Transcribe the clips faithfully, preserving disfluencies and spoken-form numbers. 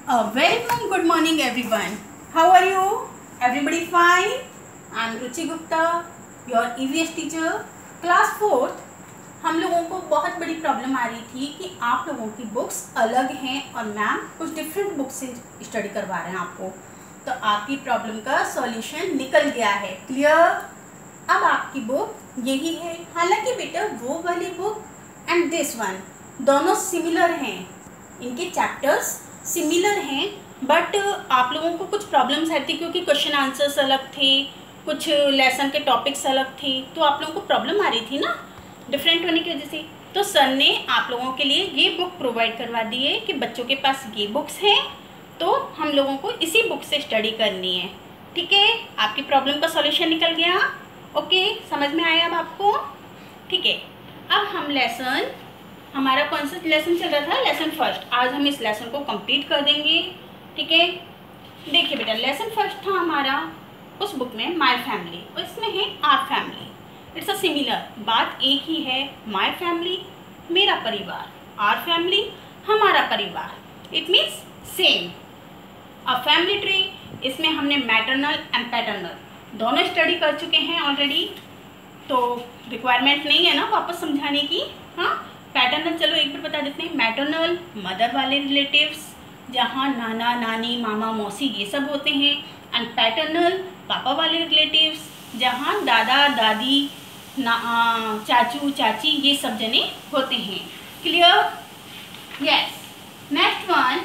A very warm good morning everyone. How are you? Everybody fine? I am Ruchi Gupta, your E V S teacher, class fourth. हम लोगों को बहुत बड़ी problem आ रही थी कि आप लोगों की बुक्स अलग हैं और मैम कुछ डिफरेंट बुक्स से स्टडी करवा रहे हैं आपको। तो आपकी प्रॉब्लम का सॉल्यूशन निकल गया है। क्लियर? अब आपकी बुक यही है। हालांकि बेटा वो वाली बुक एंड दिस वन दोनों सिमिलर हैं, इनके चैप्टर्स सिमिलर हैं, बट आप लोगों को कुछ प्रॉब्लम्स आती थी क्योंकि क्वेश्चन आंसर्स अलग थे, कुछ लेसन के टॉपिक्स अलग थे, तो आप लोगों को प्रॉब्लम आ रही थी ना डिफरेंट होने की वजह से। तो सर ने आप लोगों के लिए ये बुक प्रोवाइड करवा दी है कि बच्चों के पास ये बुक्स हैं, तो हम लोगों को इसी बुक से स्टडी करनी है। ठीक है, आपकी प्रॉब्लम का सॉल्यूशन निकल गया। ओके, समझ में आया अब आपको? ठीक है, अब हम लेसन, हमारा कौन सा लेसन चल रहा था? Lesson first. आज हम इस लेसन को कंप्लीट कर देंगे। ठीक है, देखिए बेटा, लेसन फर्स्ट था हमारा उस बुक में माय फैमिली, और इसमें है our family. It's a similar, बात एक ही है। माय फैमिली मेरा परिवार, आवर फैमिली हमारा परिवार, it means same. A family tree, इसमें हमने मैटरनल एंड पैटर्नल दोनों स्टडी कर चुके हैं ऑलरेडी, तो रिक्वायरमेंट नहीं है ना वापस समझाने की। हाँ, पैटर्नल चलो एक बार बता देते हैं। मैटरनल मदर वाले रिलेटिव्स, जहाँ नाना नानी मामा मौसी ये सब होते हैं, एंड पैटर्नल पापा वाले रिलेटिव्स, जहाँ दादा दादी ना चाचू चाची ये सब जने होते हैं। Clear? Yes. Next one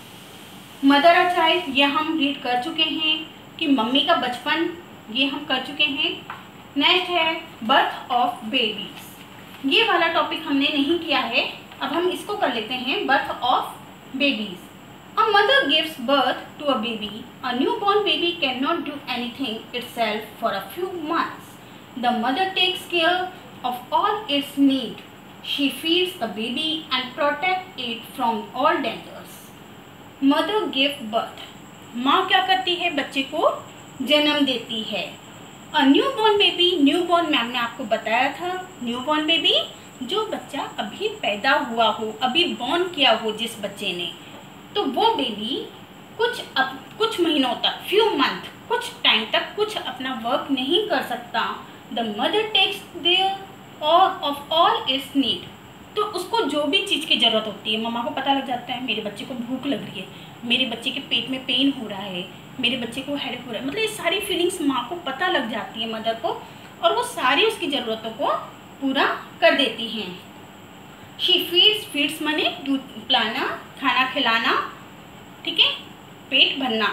mother a child, ये हम रीड कर चुके हैं कि मम्मी का बचपन, ये हम कर चुके हैं। नेक्स्ट है बर्थ ऑफ बेबीज, ये वाला टॉपिक हमने नहीं किया है, अब हम इसको कर लेते हैं। Birth of babies, a mother gives birth to a baby, a new born baby can not do anything itself for a few months. The mother takes care of all its need, she feeds the baby and protect it from all dangers. Mother give birth, माँ क्या करती है? बच्चे को जन्म देती है। A new born baby, new born ma'am ने आपको बताया था, न्यू बॉर्न बेबी जो बच्चा अभी पैदा हुआ हो, अभी बॉर्न किया हो जिस बच्चे ने, तो वो बेबी कुछ अप, कुछ महीनों तक, फ्यू मंथ, कुछ टाइम तक कुछ अपना वर्क नहीं कर सकता। The mother takes there of all its need, तो उसको जो भी चीज़ की ज़रूरत होती है, मम्मा को पता लग जाता है मेरे बच्चे को भूख लग रही है, मेरे बच्चे के पेट में पेन हो रहा है, मेरे बच्चे को हेडेक हो रहा है, मतलब ये सारी फीलिंग्स माँ को पता लग जाती है मदर को, और वो सारी उसकी ज़रूरतों को पूरा कर देती हैं। शी फीड्स, फीड्स माने दूध पिलाना, खाना खिलाना, ठीक है, पेट भरना।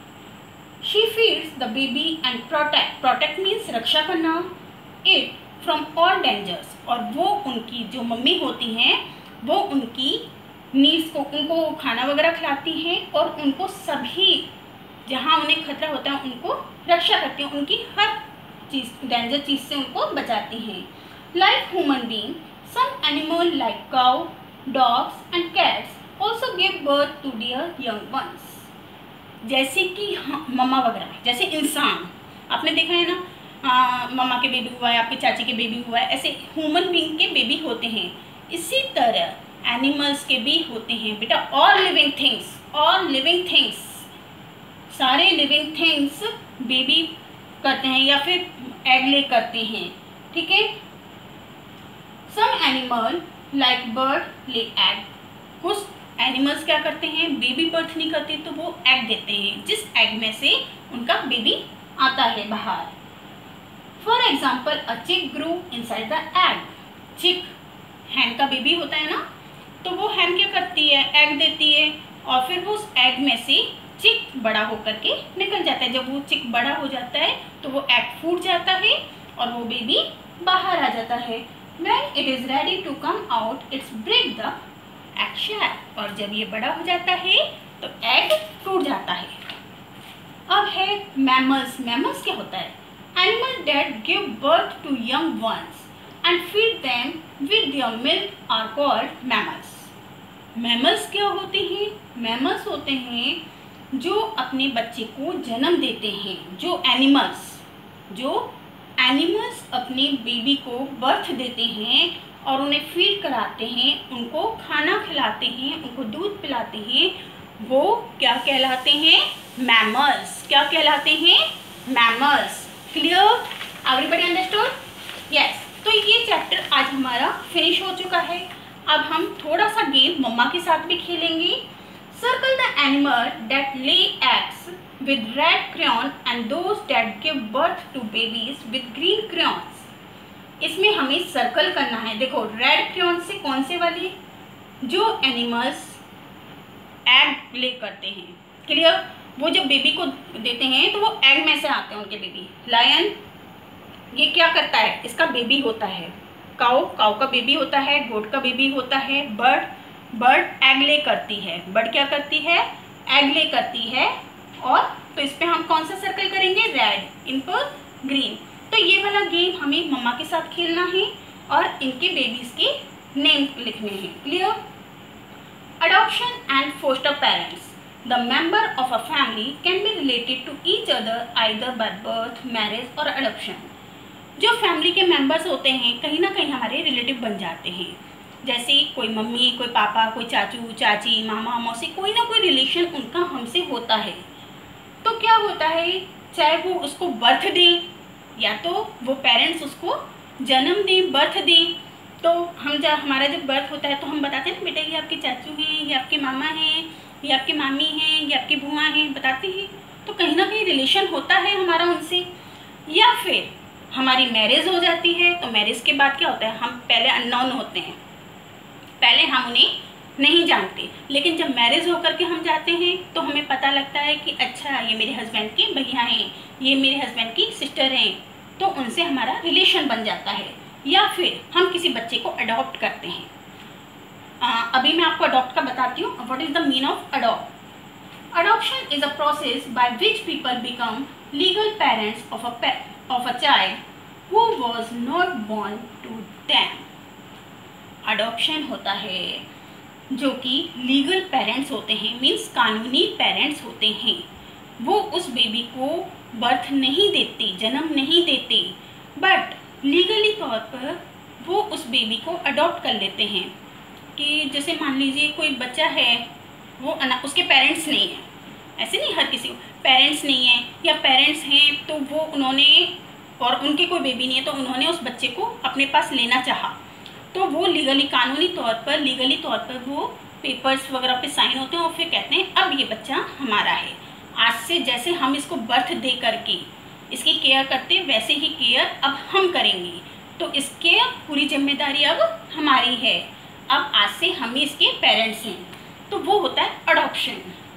She feeds the baby and protect, protect means रक्षा करना, इट फ्रॉम ऑल डेंजर्स, और वो उनकी जो मम्मी होती हैं वो उनकी नीड्स को, उनको खाना वगैरह खिलाती हैं और उनको सभी जहाँ उन्हें खतरा होता है उनको रक्षा करती हैं, उनकी हर चीज़ डेंजर चीज़ से उनको बचाती हैं। Like human being, some animal like cow, dogs and cats also give birth to their young ones. जैसे कि हाँ, मम्मा वगैरह, जैसे इंसान आपने देखा है ना, आ, मम्मा के बेबी हुआ है, आपके चाची के बेबी हुआ है, ऐसे ह्यूमन बीइंग के बेबी होते हैं। इसी तरह एनिमल्स के भी होते हैं बेटा। All living things, all living things, सारे लिविंग थिंग्स बेबी करते हैं या फिर एग ले करते हैं। ठीक है, some animal like bird lay egg, कुछ एनिमल्स क्या करते हैं? बेबी बर्थ नहीं करते तो वो एग देते हैं, जिस एग में से उनका बेबी आता है बाहर। फॉर एग्जाम्पल अ चिक ग्रू इनसाइड द एग, चिक हैन का बेबी होता है ना, तो वो हैन क्या करती है? एग देती है, और फिर वो उस एग में से चिक बड़ा होकर के निकल जाता है। जब वो चिक बड़ा हो जाता है तो वो एग फूट जाता है और वो बेबी बाहर आ जाता है। When it is ready to come out, it's break the egg shell, और जब ये बड़ा हो जाता है तो एग टूट जाता है। अब है मैमल्स। मैमल्स क्या होता है? Animal that give birth to young ones and feed them with their milk are called mammals. Mammals क्या होते हैं? मैमल्स होते हैं जो अपने बच्चे को जन्म देते हैं। जो एनिमल्स जो एनिमल्स अपने बेबी को बर्थ देते हैं और उन्हें फीड कराते हैं, उनको खाना खिलाते हैं, उनको दूध पिलाते हैं, वो क्या कहलाते हैं? मैमल्स। क्या कहलाते हैं? Mammals. Clear? Everybody understood? Yes. तो ये चैप्टर आज हमारा फिनिश हो चुका है। अब हम थोड़ा सा गेम मम्मा के साथ भी खेलेंगे। Circle the animal that lay eggs with red crayon and those that give birth to babies with green crayons. इसमें हमें सर्कल करना है। देखो, रेड क्रेयॉन से कौन से वाली? जो एनिमल्स एग ले करते हैं। क्लियर? वो जब बेबी को देते हैं तो वो एग में से आते हैं उनके बेबी। लायन ये क्या करता है? इसका बेबी होता है। काऊ काऊ का बेबी होता है। गोट का बेबी होता है। बर्ड बर्ड एग ले करती है। बर्ड क्या करती है? एग ले करती है। और तो इस पे हम कौन सा सर्कल करेंगे? रेड। इन पर ग्रीन। तो ये वाला गेम हमें मम्मा के साथ खेलना है और इनके बेबीज के नेम लिखने हैं। Clear? Adoption and foster parents. The member of a family can be related to each other either by birth, marriage or adoption. जो फैमिली के मेंबर्स होते हैं कहीं ना कहीं हमारे रिलेटिव बन जाते हैं। जैसे कोई मम्मी, कोई पापा, कोई चाचू चाची, मामा मौसी, कोई ना कोई रिलेशन उनका हमसे होता है। तो क्या होता है, चाहे वो उसको बर्थ दें या तो वो पेरेंट्स उसको जन्म दें, बर्थ दें। तो हम जब हमारा जब बर्थ होता है तो हम बताते हैं ना, बेटा ये आपके चाचू हैं, ये आपके मामा हैं, ये आपकी मामी हैं, ये आपकी बुआ हैं, बताते हैं। तो कहीं ना कहीं रिलेशन होता है हमारा उनसे। या फिर हमारी मैरिज हो जाती है तो मैरिज के बाद क्या होता है, हम पहले अननोन होते हैं, पहले हम उन्हें नहीं जानते। लेकिन जब मैरिज होकर के हम जाते हैं तो हमें पता लगता है कि अच्छा ये मेरे हस्बैंड के भैया हैं, ये मेरे हस्बैंड की सिस्टर हैं। तो उनसे हमारा रिलेशन बन जाता है। या फिर हम किसी बच्चे को अडॉप्ट करते हैं। आ, अभी मैं आपको अडॉप्ट का बताती हूँ। What is the mean of adopt? Adoption is a process by which people become legal parents of a of a child who was not born to them. Adoption होता है जो कि लीगल पेरेंट्स होते हैं, means कानूनी parents होते हैं। वो उस बेबी को बर्थ नहीं देते, जन्म नहीं देते, बट लीगली तौर पर वो उस बेबी को अडॉप्ट कर लेते हैं। कि जैसे मान लीजिए कोई बच्चा है, वो उसके पेरेंट्स नहीं हैं, ऐसे नहीं हर किसी को पेरेंट्स नहीं है, या पेरेंट्स हैं तो वो उन्होंने और उनके कोई बेबी नहीं है तो उन्होंने उस बच्चे को अपने पास लेना चाहा। तो वो लीगली कानूनी तौर पर लीगली तौर पर वो पेपर्स वगैरह पे साइन होते हैं और फिर कहते हैं अब ये बच्चा हमारा है। आज से जैसे हम इसको बर्थ दे करके इसकी केयर करते हैं वैसे ही केयर अब हम करेंगे। तो इसके पूरी जिम्मेदारी अब हमारी है। अब आज से हम ही इसके पेरेंट्स हैं। तो वो होता है adoption.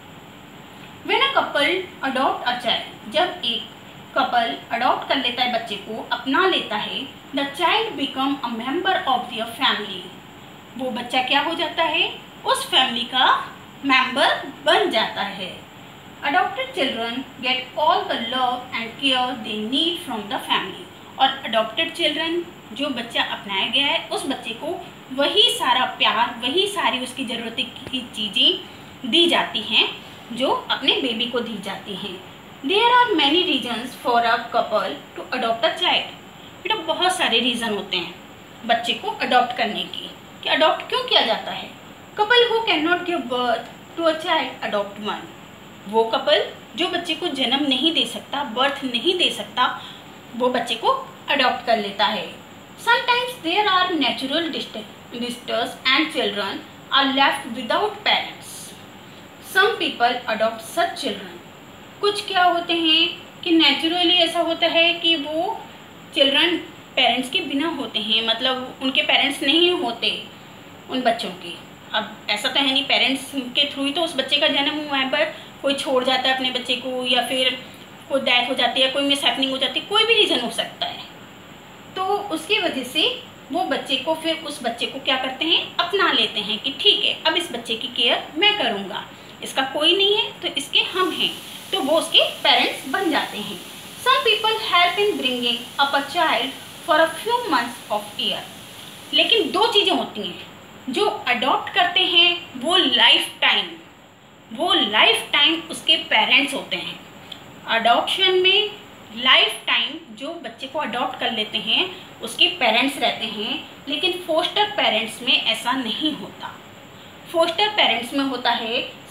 When a couple adopt a child, जब एक कपल अडॉप्ट कर लेता है बच्चे को, अपना लेता है, the child become a member of their family. वो बच्चा क्या हो जाता है? उस फैमिली का मेंबर बन जाता है। Adopted children get all the love and care they need from the family. और adopted children, जो बच्चा अपनाया गया है, उस बच्चे को वही सारा प्यार, वही सारी उसकी ज़रूरत की चीज़ें दी जाती हैं जो अपने बेबी को दी जाती हैं। There are many reasons for a couple to adopt a child. बेटा बहुत सारे रीज़न होते हैं बच्चे को अडॉप्ट करने की, कि अडॉप्ट क्यों किया जाता है। Couple who cannot give birth to a child adopt one. वो कपल जो बच्चे को जन्म नहीं दे सकता, बर्थ नहीं दे सकता, वो बच्चे को अडॉप्ट कर लेता है। Sometimes there are natural disasters and children are left without parents. Some people adopt such children. कुछ क्या होते हैं कि नेचुरली ऐसा होता है कि वो चिल्ड्रन पेरेंट्स के बिना होते हैं, मतलब उनके पेरेंट्स नहीं होते उन बच्चों के। अब ऐसा तो है नहीं, पेरेंट्स के थ्रू ही तो उस बच्चे का जन्म हुआ है, पर कोई छोड़ जाता है अपने बच्चे को, या फिर कोई डेथ हो जाती है, कोई मिस हैपनिंग हो जाती है, कोई भी रीज़न हो सकता है। तो उसकी वजह से वो बच्चे को फिर उस बच्चे को क्या करते हैं, अपना लेते हैं कि ठीक है अब इस बच्चे की केयर मैं करूँगा, इसका कोई नहीं है तो इसके हम हैं, तो वो उसके पेरेंट्स बन जाते हैं। Some people help in bringing up a child for a few months of year. लेकिन दो चीज़ें होती हैं, जो अडॉप्ट करते हैं वो लाइफ टाइम वो लाइफ टाइम उसके पेरेंट्स होते हैं। अडॉप्शन में लाइफ टाइम जो बच्चे को अडॉप्ट कर लेते हैं उसके पेरेंट्स रहते हैं, लेकिन फोस्टर पेरेंट्स में ऐसा नहीं होता। फोस्टर पेरेंट्स में होता है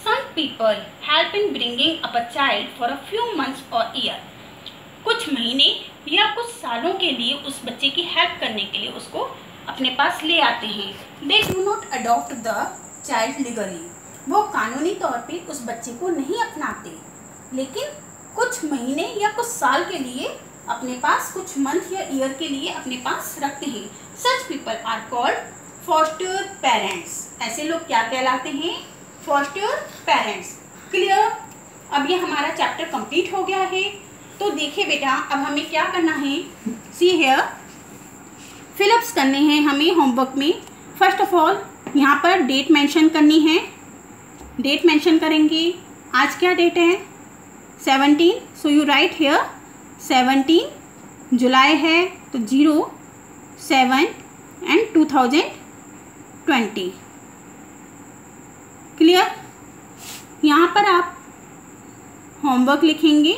some people help in bringing up a child for a few months और ईयर। कुछ महीने या कुछ सालों के लिए उस बच्चे की हेल्प करने के लिए उसको अपने पास ले आते हैं। They do not adopt the child legally. वो कानूनी तौर पे उस बच्चे को नहीं अपनाते, लेकिन कुछ महीने या कुछ साल के लिए अपने पास, कुछ मंथ या ईयर के लिए अपने पास रखते हैं। Such people are called foster parents. ऐसे लोग क्या कहलाते हैं? Foster parents. क्लियर? अब ये हमारा चैप्टर कंप्लीट हो गया है। तो देखिए बेटा, अब हमें क्या करना है, सी हेयर, फिलअप्स करने हैं हमें होमवर्क में। फर्स्ट ऑफ ऑल यहाँ पर डेट मेंशन करनी है। डेट मेंशन करेंगे। आज क्या डेट है? Seventeen. So you write here seventeen July है, तो zero seven and two thousand twenty. Clear? यहाँ पर आप होमवर्क लिखेंगे।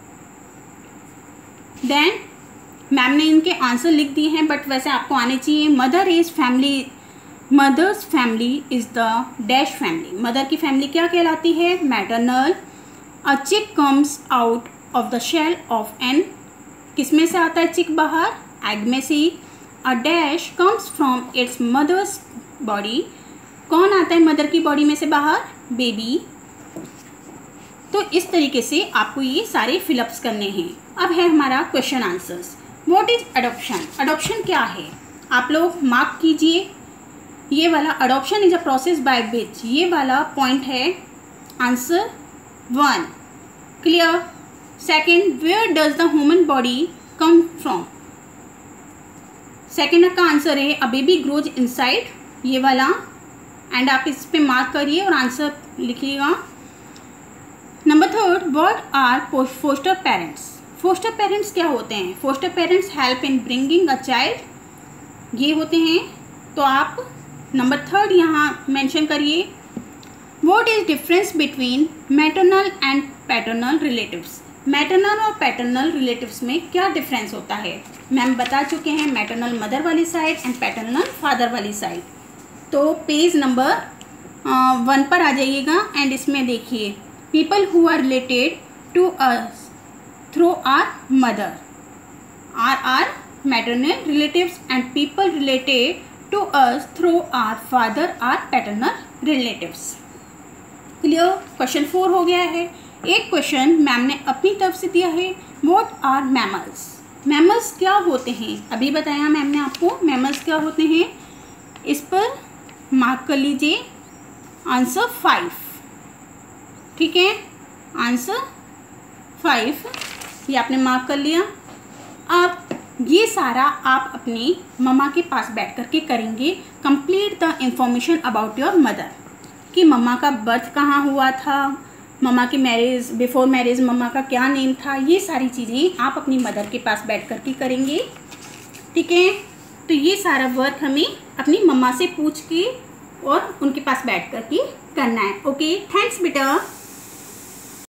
देन मैम ने इनके आंसर लिख दिए हैं, बट वैसे आपको आने चाहिए। Mother is family, mother's family is the dash family. Mother की फैमिली क्या कहलाती है? Maternal. A chick comes out of the shell of an, किस में से आता है चिक बाहर? एग में से। A dash comes from its mother's body, कौन आता है मदर की बॉडी में से बाहर? बेबी। तो इस तरीके से आपको ये सारे फिलअप्स करने हैं। अब है हमारा question answers. What is adoption? Adoption क्या है? आप लोग मार्क कीजिए। ये वाला adoption is a process by which, ये वाला पॉइंट है answer one. Clear? Second, where does the human body come from? Second का आंसर है अ बेबी ग्रोज इनसाइड, ये वाला। एंड आप इस पे मार्क करिए और आंसर लिखिएगा। Number third, what are foster parents? Foster parents क्या होते हैं? Foster parents help in bringing a child, ये होते हैं। तो आप नंबर थर्ड यहाँ मेंशन करिए। What is difference between maternal and paternal relatives? Maternal और पैटर्नल रिलेटिव्स में क्या डिफरेंस होता है? मैम बता चुके हैं, मैटरनल मदर वाली साइड एंड पैटर्नल फादर वाली साइड। तो पेज नंबर वन पर आ जाइएगा एंड इसमें देखिए, people who are related to us through our mother are our maternal relatives and people related to us through our father are paternal relatives. Clear? Question four हो गया है। एक question ma'am ने अपनी तरफ से दिया है, व्हाट आर मैमल्स? मैमल्स क्या होते हैं? अभी बताया मैम ने आपको मैमल्स क्या होते हैं। इस पर मार्क कर लीजिए आंसर फाइव। ठीक है, आंसर फाइव ये आपने मार्क कर लिया। अब ये सारा आप अपनी मम्मा के पास बैठ कर के करेंगे। Complete the information about your mother, कि मम्मा का बर्थ कहाँ हुआ था, मम्मा की मैरिज, बिफोर मैरिज मम्मा का क्या नेम था, ये सारी चीज़ें आप अपनी मदर के पास बैठ कर के करेंगे। ठीक है, तो ये सारा वर्क हमें अपनी मम्मा से पूछ के और उनके पास बैठ कर के करना है। ओके, थैंक्स बेटा।